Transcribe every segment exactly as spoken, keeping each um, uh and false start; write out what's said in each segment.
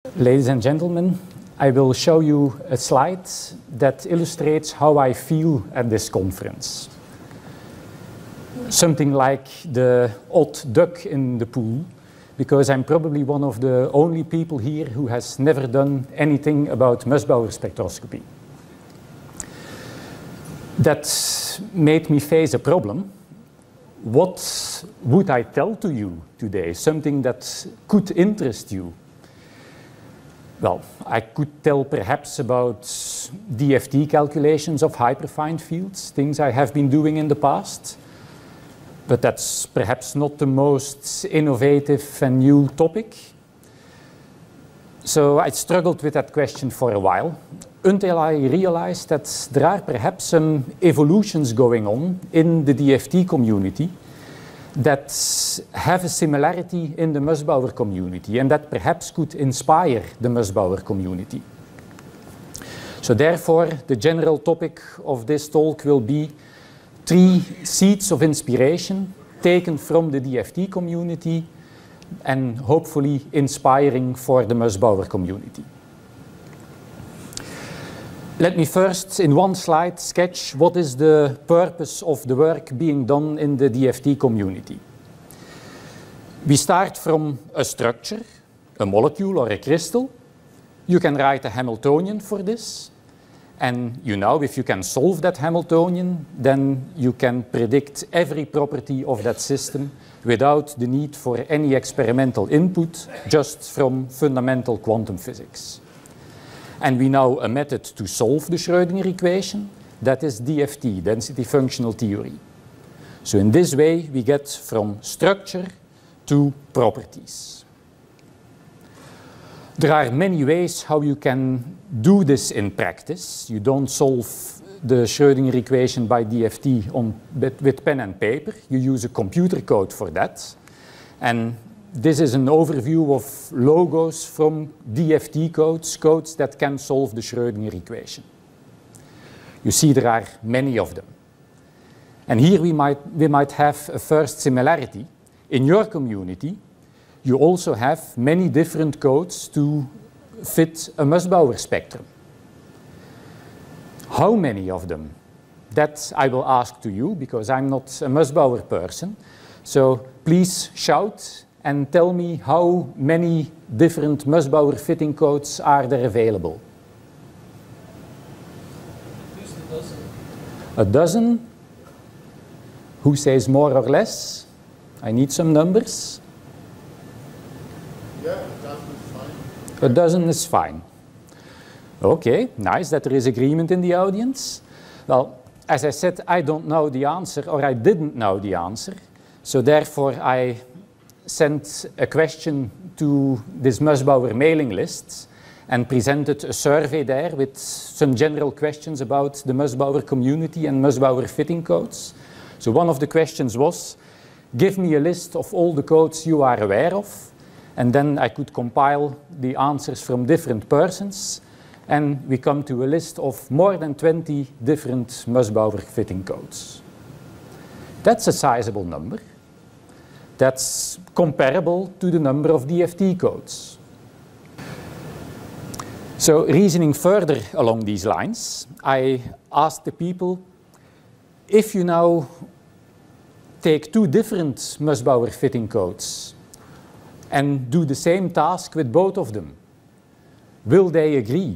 Ladies and gentlemen, I will show you a slide that illustrates how I feel at this conference. Something like the odd duck in the pool, because I'm probably one of the only people here who has never done anything about Mössbauer spectroscopy. That made me face a problem. What would I tell to you today? Something that could interest you. Well, I could tell perhaps about D F T calculations of hyperfine fields, things I have been doing in the past. But that's perhaps not the most innovative and new topic. So I struggled with that question for a while, until I realized that there are perhaps some evolutions going on in the D F T community that have a similarity in the Mössbauer community and that perhaps could inspire the Mössbauer community. So therefore, the general topic of this talk will be three seeds of inspiration taken from the D F T community and hopefully inspiring for the Mössbauer community. Let me first, in one slide, sketch what is the purpose of the work being done in the D F T community. We start from a structure, a molecule or a crystal. You can write a Hamiltonian for this. And you know, if you can solve that Hamiltonian, then you can predict every property of that system without the need for any experimental input, just from fundamental quantum physics. And we know a method to solve the Schrödinger equation, that is D F T, density functional theory. So in this way, we get from structure to properties. There are many ways how you can do this in practice. You don't solve the Schrödinger equation by D F T on, with, with pen and paper. You use a computer code for that. And this is an overview of logos from D F T codes, codes that can solve the Schrödinger equation. You see there are many of them. And here we might, we might have a first similarity. In your community, you also have many different codes to fit a Mössbauer spectrum. How many of them? That I will ask to you, because I'm not a Mössbauer person. So please shout and tell me how many different Mössbauer fitting codes are there available. At least a dozen. A dozen? Who says more or less? I need some numbers. Yeah, a dozen is fine. A dozen is fine. Okay, nice that there is agreement in the audience. Well, as I said, I don't know the answer, or I didn't know the answer. So therefore, I sent a question to this Mössbauer mailing list and presented a survey there with some general questions about the Mössbauer community and Mössbauer fitting codes. So one of the questions was, give me a list of all the codes you are aware of. And then I could compile the answers from different persons. And we come to a list of more than twenty different Mössbauer fitting codes. That's a sizable number. That's comparable to the number of D F T codes. So reasoning further along these lines, I asked the people, if you now take two different Mössbauer fitting codes and do the same task with both of them, will they agree?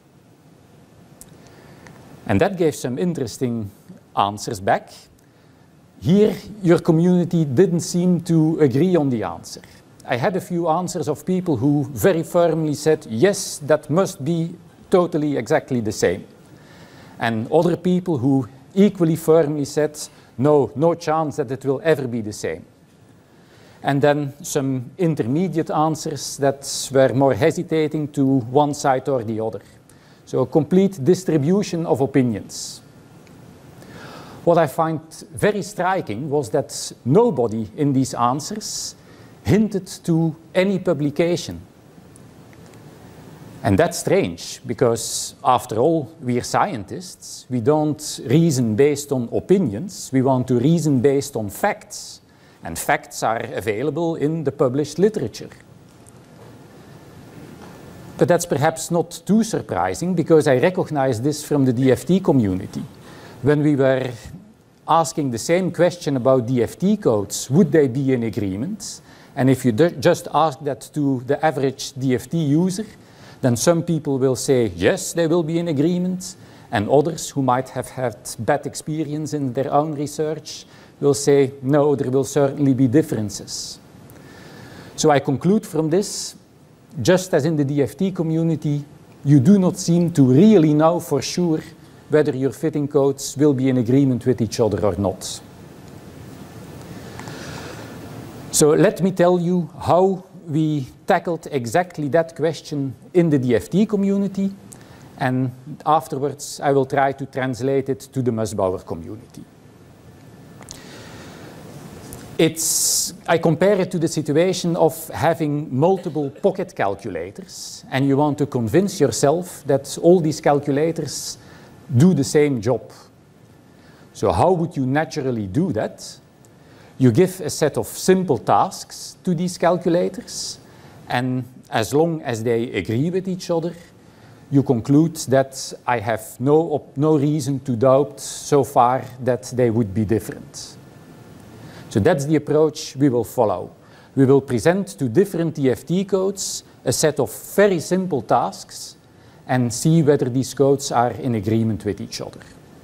And that gave some interesting answers back. Here, your community didn't seem to agree on the answer. I had a few answers of people who very firmly said, yes, that must be totally exactly the same. And other people who equally firmly said, no, no chance that it will ever be the same. And then some intermediate answers that were more hesitating to one side or the other. So a complete distribution of opinions. What I find very striking was that nobody in these answers hinted to any publication. And that's strange, because after all, we are scientists. We don't reason based on opinions. We want to reason based on facts. And facts are available in the published literature. But that's perhaps not too surprising, because I recognize this from the D F T community. When we were asking the same question about D F T codes, would they be in agreement? And if you just ask that to the average D F T user, then some people will say, yes, they will be in agreement. And others who might have had bad experience in their own research will say, no, there will certainly be differences. So I conclude from this, just as in the D F T community, you do not seem to really know for sure whether your fitting codes will be in agreement with each other or not. So let me tell you how we tackled exactly that question in the D F T community, and afterwards I will try to translate it to the Musbauer community. It's, I compare it to the situation of having multiple pocket calculators, and you want to convince yourself that all these calculators do the same job. So how would you naturally do that? You give a set of simple tasks to these calculators, and as long as they agree with each other, you conclude that I have no, no reason to doubt so far that they would be different. So that's the approach we will follow. We will present to different D F T codes a set of very simple tasks and see whether these codes are in agreement with each other.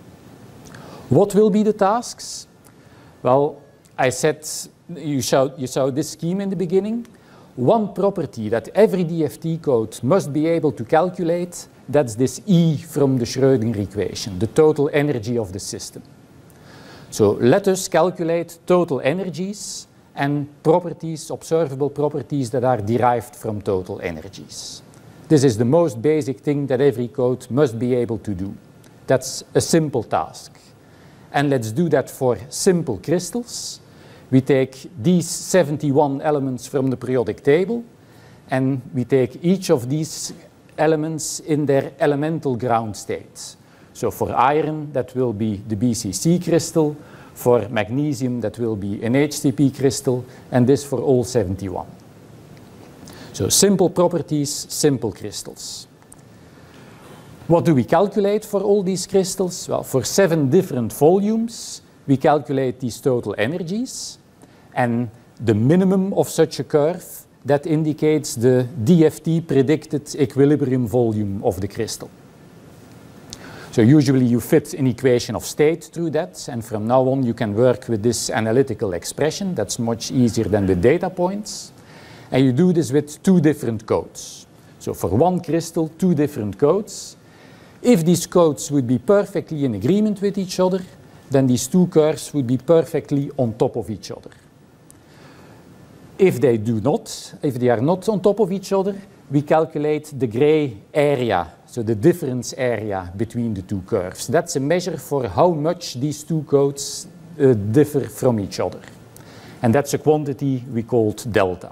What will be the tasks? Well, I said, you saw, you saw this scheme in the beginning. One property that every D F T code must be able to calculate, that's this E from the Schrödinger equation, the total energy of the system. So let us calculate total energies and properties, observable properties that are derived from total energies. This is the most basic thing that every code must be able to do. That's a simple task. And let's do that for simple crystals. We take these seventy-one elements from the periodic table, and we take each of these elements in their elemental ground states. So for iron, that will be the B C C crystal. For magnesium, that will be an H C P crystal, and this for all seventy-one. So simple properties, simple crystals. What do we calculate for all these crystals? Well, for seven different volumes, we calculate these total energies, and the minimum of such a curve, that indicates the D F T predicted equilibrium volume of the crystal. So usually you fit an equation of state through that, and from now on you can work with this analytical expression. That's much easier than with data points. And you do this with two different codes. So for one crystal, two different codes. If these codes would be perfectly in agreement with each other, then these two curves would be perfectly on top of each other. If they do not, if they are not on top of each other, we calculate the gray area, so the difference area between the two curves. That's a measure for how much these two codes uh, differ from each other. And that's a quantity we called delta.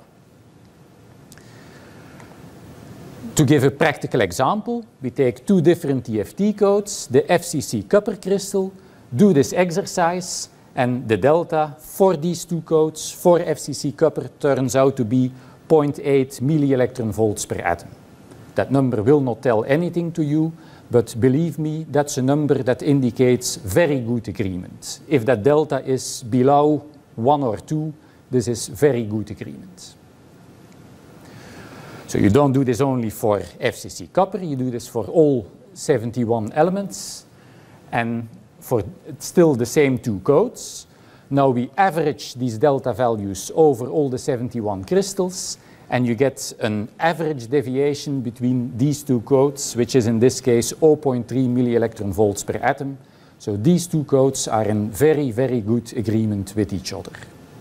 To give a practical example, we take two different D F T codes, the F C C copper crystal, do this exercise, and the delta for these two codes, for F C C copper, turns out to be zero point eight millielectron volts per atom. That number will not tell anything to you, but believe me, that's a number that indicates very good agreement. If that delta is below one or two, this is very good agreement. So you don't do this only for F C C copper, you do this for all seventy-one elements, and for still the same two codes. Now we average these delta values over all the seventy-one crystals, and you get an average deviation between these two codes, which is in this case zero point three millielectron volts per atom. So these two codes are in very, very good agreement with each other.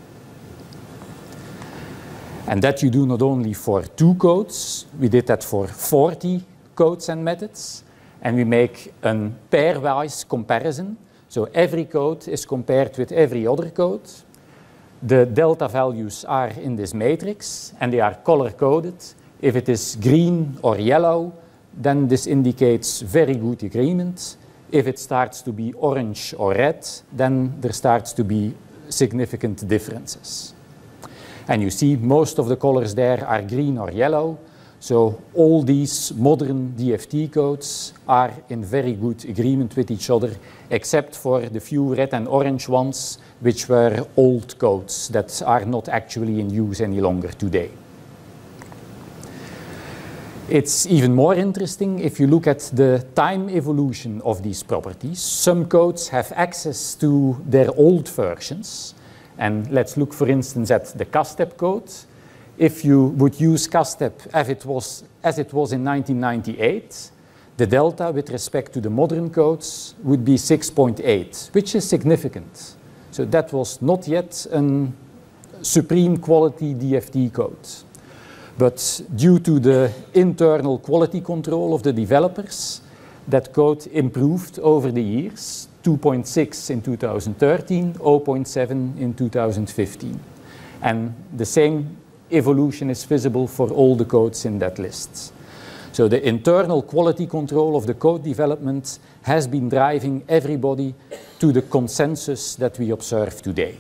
And that you do not only for two codes, we did that for forty codes and methods, and we make a pairwise comparison. So every code is compared with every other code. The delta values are in this matrix, and they are color-coded. If it is green or yellow, then this indicates very good agreement. If it starts to be orange or red, then there starts to be significant differences. And you see most of the colors there are green or yellow. So all these modern D F T codes are in very good agreement with each other, except for the few red and orange ones, which were old codes that are not actually in use any longer today. It's even more interesting if you look at the time evolution of these properties. Some codes have access to their old versions. And let's look, for instance, at the CASTEP code. If you would use CASTEP as it was, as it was in nineteen ninety-eight, the delta with respect to the modern codes would be six point eight, which is significant. So that was not yet a supreme quality D F T code. But due to the internal quality control of the developers, that code improved over the years, two point six in two thousand thirteen, zero point seven in two thousand fifteen. And the same evolution is visible for all the codes in that list. So the internal quality control of the code development has been driving everybody to the consensus that we observe today.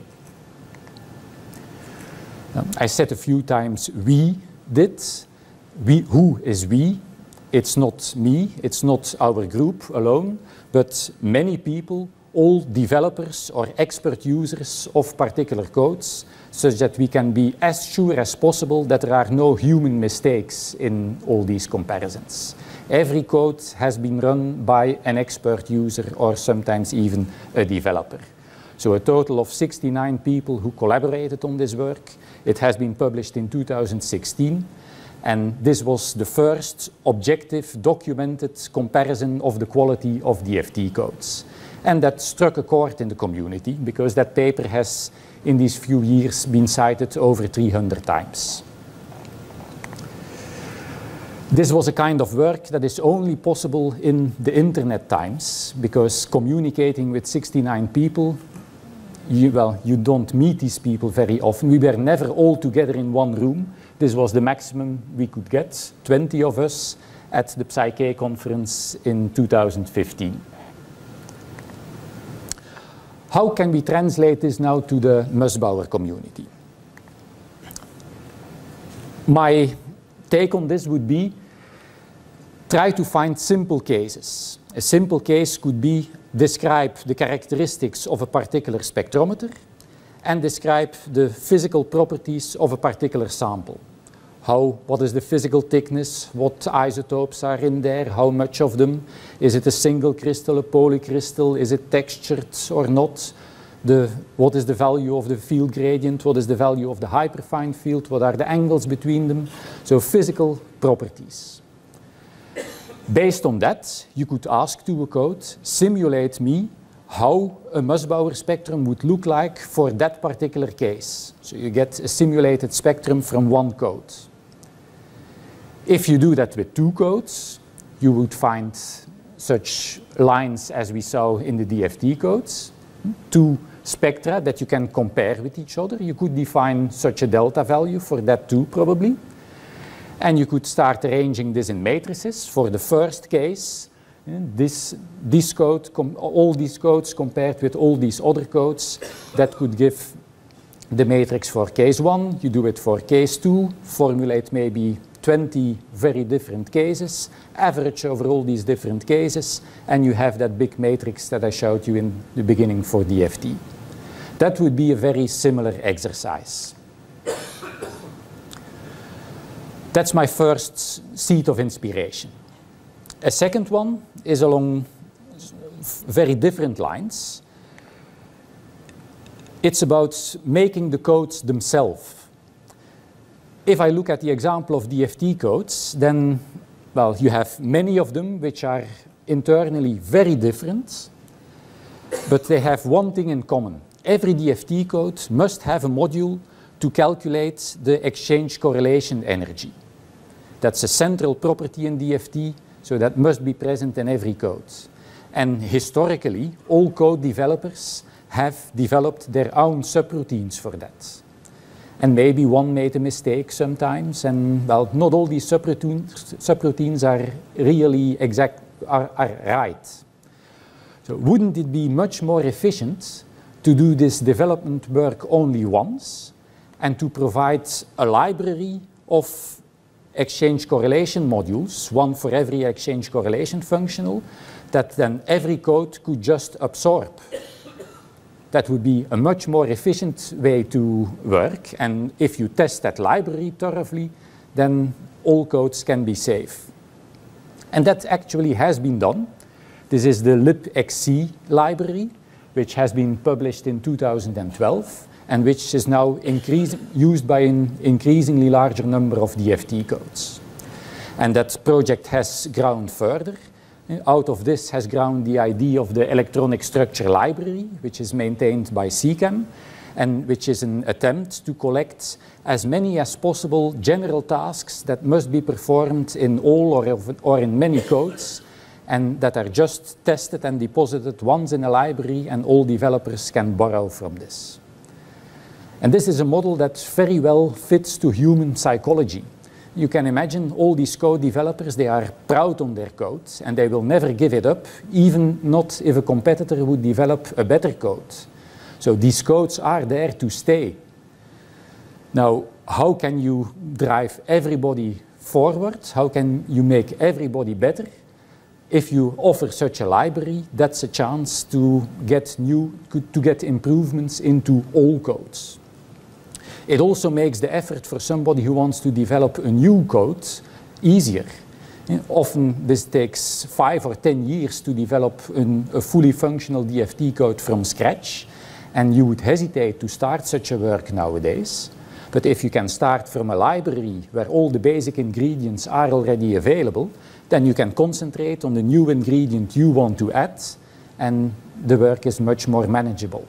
Um, I said a few times we did. We, who is we? It's not me, it's not our group alone, but many people, all developers or expert users of particular codes, such that we can be as sure as possible that there are no human mistakes in all these comparisons. Every code has been run by an expert user or sometimes even a developer. So a total of sixty-nine people who collaborated on this work. It has been published in two thousand sixteen. And this was the first objective, documented comparison of the quality of D F T codes. And that struck a chord in the community, because that paper has, in these few years, been cited over three hundred times. This was a kind of work that is only possible in the internet times, because communicating with sixty-nine people, you, well, you don't meet these people very often. We were never all together in one room. This was the maximum we could get, twenty of us, at the Psyche conference in two thousand fifteen. How can we translate this now to the Mössbauer community? My take on this would be, try to find simple cases. A simple case could be describe the characteristics of a particular spectrometer and describe the physical properties of a particular sample. How, what is the physical thickness, what isotopes are in there, how much of them, is it a single crystal, a polycrystal, is it textured or not, the, what is the value of the field gradient, what is the value of the hyperfine field, what are the angles between them, so physical properties. Based on that, you could ask to a code, simulate me how a Mössbauer spectrum would look like for that particular case. So you get a simulated spectrum from one code. If you do that with two codes, you would find such lines as we saw in the D F T codes, two spectra that you can compare with each other. You could define such a delta value for that too, probably. And you could start arranging this in matrices. For the first case, this, this code, all these codes compared with all these other codes, that could give the matrix for case one. You do it for case two, formulate maybe twenty very different cases, average over all these different cases, and you have that big matrix that I showed you in the beginning for D F T. That would be a very similar exercise. That's my first seed of inspiration. A second one is along very different lines. It's about making the codes themselves. If I look at the example of D F T codes, then, well, you have many of them which are internally very different, but they have one thing in common. Every D F T code must have a module to calculate the exchange correlation energy. That's a central property in D F T, so that must be present in every code. And historically, all code developers have developed their own subroutines for that. And maybe one made a mistake sometimes, and well, not all these subroutines, subroutines are really exact, are, are right. So wouldn't it be much more efficient to do this development work only once, and to provide a library of exchange correlation modules, one for every exchange correlation functional, that then every code could just absorb. That would be a much more efficient way to work, and if you test that library thoroughly, then all codes can be safe. And that actually has been done. This is the libxc library, which has been published in two thousand twelve, and which is now used by an increasingly larger number of D F T codes. And that project has grown further. Out of this has grown the idea of the electronic structure library, which is maintained by C C A M, and which is an attempt to collect as many as possible general tasks that must be performed in all or, or in many codes, and that are just tested and deposited once in a library, and all developers can borrow from this. And this is a model that very well fits to human psychology. You can imagine all these code developers, they are proud on their code, and they will never give it up, even not if a competitor would develop a better code. So these codes are there to stay. Now, how can you drive everybody forward? How can you make everybody better? If you offer such a library, that's a chance to get new, to get improvements into all codes. It also makes the effort for somebody who wants to develop a new code easier. Often this takes five or ten years to develop an, a fully functional D F T code from scratch, and you would hesitate to start such a work nowadays. But if you can start from a library where all the basic ingredients are already available, then you can concentrate on the new ingredient you want to add, and the work is much more manageable.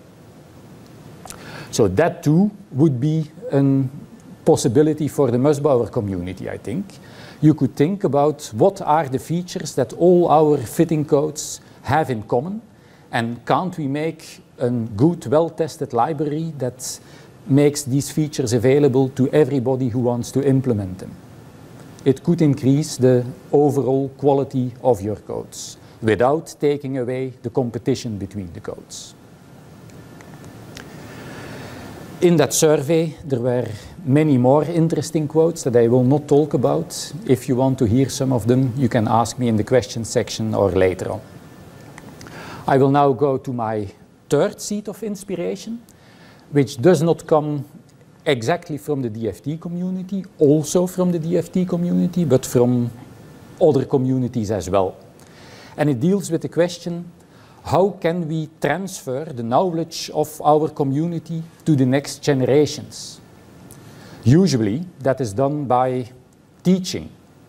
So that too would be a possibility for the Musbauer community, I think. You could think about what are the features that all our fitting codes have in common, and can't we make a good, well-tested library that makes these features available to everybody who wants to implement them. It could increase the overall quality of your codes without taking away the competition between the codes. In that survey, there were many more interesting quotes that I will not talk about. If you want to hear some of them, you can ask me in the question section or later on. I will now go to my third seed of inspiration, which does not come exactly from the D F T community, also from the D F T community, but from other communities as well. And it deals with the question, how can we transfer the knowledge of our community to the next generations? Usually that is done by teaching.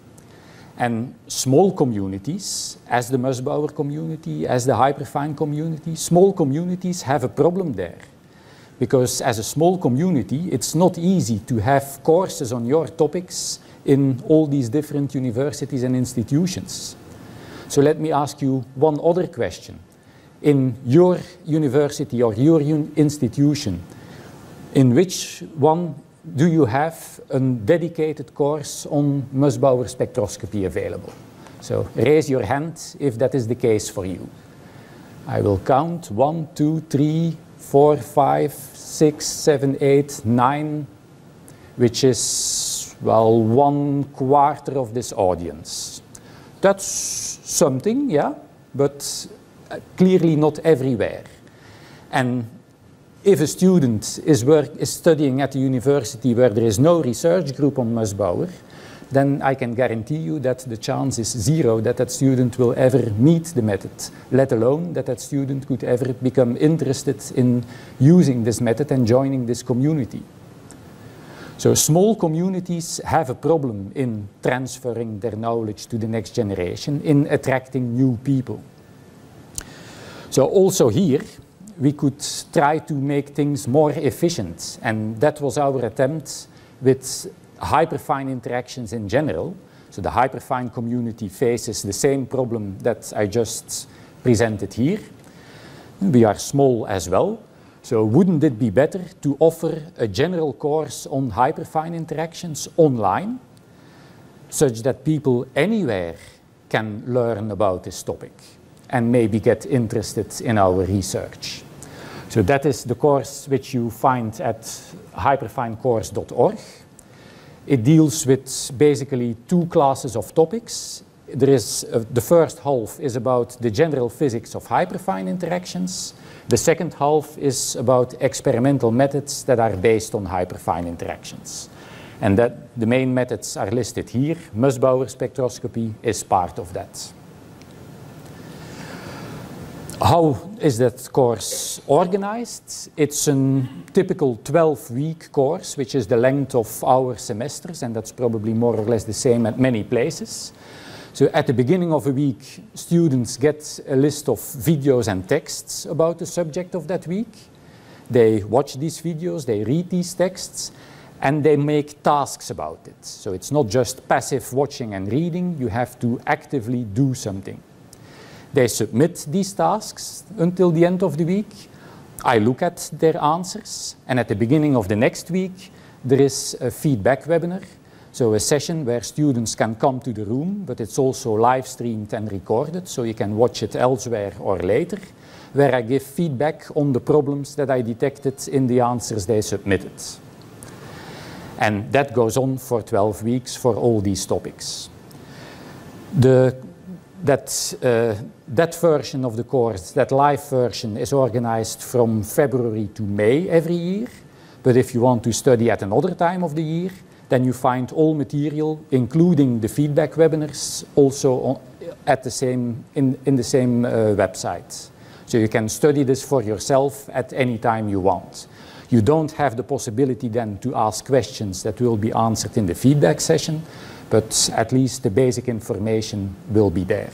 And small communities, as the Musbauer community, as the Hyperfine community, small communities have a problem there. Because as a small community, it's not easy to have courses on your topics in all these different universities and institutions. So let me ask you one other question. In your university or your un institution, in which one do you have a dedicated course on Musbauer spectroscopy available? So raise your hand if that is the case for you. I will count one, two, three, four, five, six, seven, eight, nine, which is, well, one quarter of this audience. That's something, yeah, but clearly not everywhere. And if a student is, work, is studying at a university where there is no research group on Musbauer, then I can guarantee you that the chance is zero that that student will ever meet the method, let alone that that student could ever become interested in using this method and joining this community. So small communities have a problem in transferring their knowledge to the next generation, in attracting new people. So also here, we could try to make things more efficient, and that was our attempt with Hyperfine interactions in general. So the Hyperfine community faces the same problem that I just presented here. We are small as well, so wouldn't it be better to offer a general course on Hyperfine interactions online, such that people anywhere can learn about this topic and maybe get interested in our research? So that is the course which you find at hyperfinecourse dot org. It deals with basically two classes of topics. There is, uh, the first half is about the general physics of hyperfine interactions. The second half is about experimental methods that are based on hyperfine interactions. And that the main methods are listed here. Mössbauer spectroscopy is part of that. How is that course organized? It's a typical twelve-week course, which is the length of our semesters, and that's probably more or less the same at many places. So at the beginning of a week, students get a list of videos and texts about the subject of that week. They watch these videos, they read these texts, and they make tasks about it. So it's not just passive watching and reading, you have to actively do something. They submit these tasks until the end of the week. I look at their answers, and at the beginning of the next week, there is a feedback webinar. So a session where students can come to the room, but it's also live streamed and recorded, so you can watch it elsewhere or later, where I give feedback on the problems that I detected in the answers they submitted. And that goes on for twelve weeks for all these topics. The That, uh, that version of the course, that live version, is organized from February to May every year. But if you want to study at another time of the year, then you find all material, including the feedback webinars, also on, at the same, in, in the same uh, website. So you can study this for yourself at any time you want. You don't have the possibility then to ask questions that will be answered in the feedback session, but at least the basic information will be there.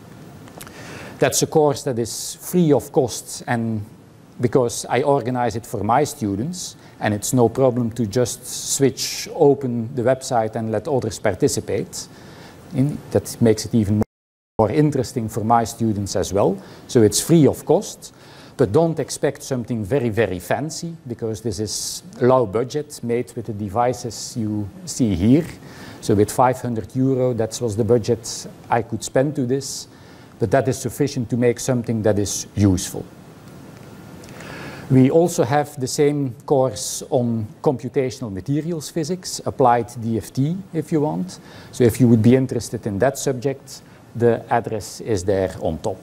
That's a course that is free of cost, and because I organize it for my students, and it's no problem to just switch open the website and let others participate. In, that makes it even more interesting for my students as well. So it's free of cost, but don't expect something very, very fancy, because this is low budget, made with the devices you see here. So with five hundred euro, that was the budget I could spend to this, but that is sufficient to make something that is useful. We also have the same course on computational materials physics, applied D F T if you want. So if you would be interested in that subject, the address is there on top.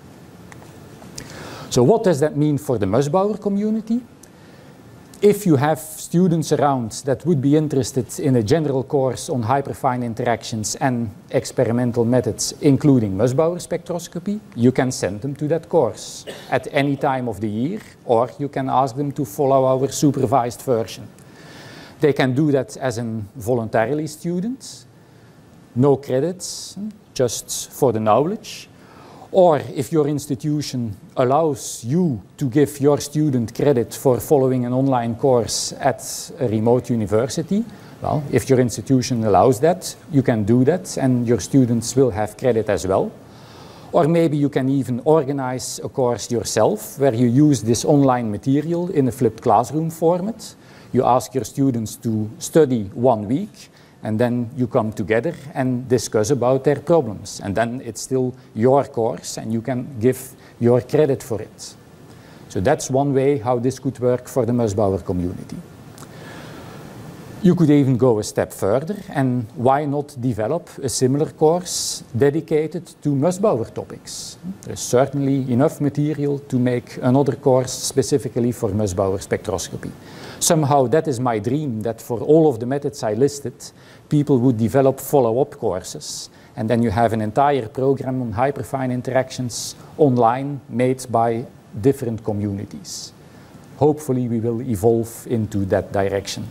So what does that mean for the Mössbauer community? If you have students around that would be interested in a general course on hyperfine interactions and experimental methods, including Mössbauer spectroscopy, you can send them to that course at any time of the year, or you can ask them to follow our supervised version. They can do that as a voluntarily student, no credits, just for the knowledge. Or if your institution allows you to give your student credit for following an online course at a remote university, well, if your institution allows that, you can do that, and your students will have credit as well. Or maybe you can even organize a course yourself where you use this online material in a flipped classroom format. You ask your students to study one week, and then you come together and discuss about their problems. And then it's still your course, and you can give your credit for it. So that's one way how this could work for the Mössbauer community. You could even go a step further, and why not develop a similar course dedicated to Mössbauer topics? There's certainly enough material to make another course specifically for Mössbauer spectroscopy. Somehow that is my dream, that for all of the methods I listed, people would develop follow-up courses, and then you have an entire program on hyperfine interactions online made by different communities. Hopefully we will evolve into that direction.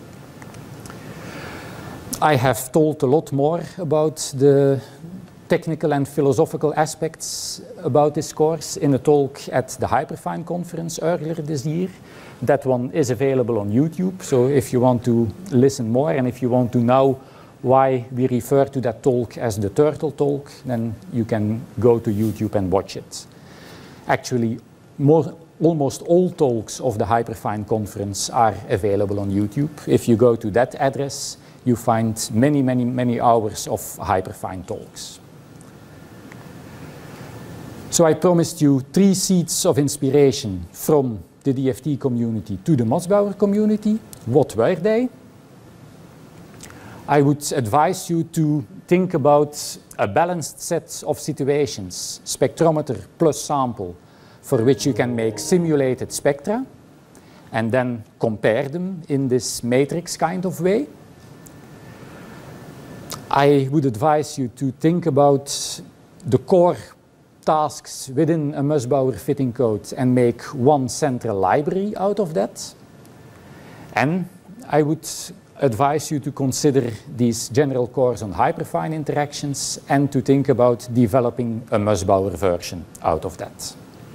I have told a lot more about the technical and philosophical aspects about this course in a talk at the Hyperfine conference earlier this year. That one is available on YouTube, so if you want to listen more and if you want to know why we refer to that talk as the Turtle Talk, then you can go to YouTube and watch it. Actually, more, almost all talks of the Hyperfine conference are available on YouTube. If you go to that address, you find many, many, many hours of Hyperfine talks. So I promised you three seeds of inspiration from the D F T community to the Mössbauer community. What were they? I would advise you to think about a balanced set of situations, spectrometer plus sample, for which you can make simulated spectra, and then compare them in this matrix kind of way. I would advise you to think about the core tasks within a Mössbauer fitting code and make one central library out of that. And I would advise you to consider these general cores on hyperfine interactions and to think about developing a Mössbauer version out of that.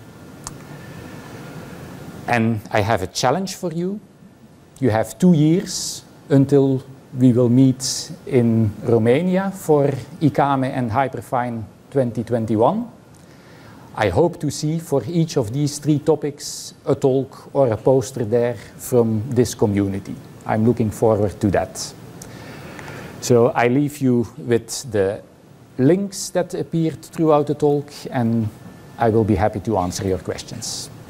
And I have a challenge for you. You have two years until we will meet in Romania for ICAME and Hyperfine twenty twenty-one. I hope to see for each of these three topics a talk or a poster there from this community. I'm looking forward to that. So I leave you with the links that appeared throughout the talk, and I will be happy to answer your questions.